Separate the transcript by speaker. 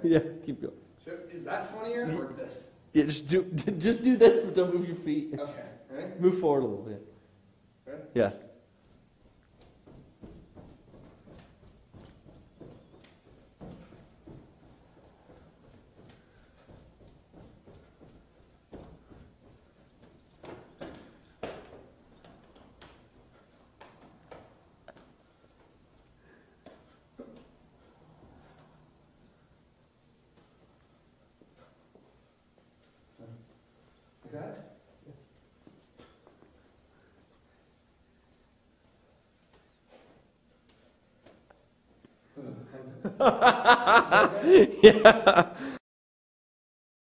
Speaker 1: Yeah, keep going.
Speaker 2: Is that funnier or this?
Speaker 1: Yeah, just do this, but don't move your feet.
Speaker 2: Okay, ready?
Speaker 1: Move forward a little bit.
Speaker 2: Ready?
Speaker 1: Yeah.
Speaker 2: Like that?
Speaker 1: Yeah.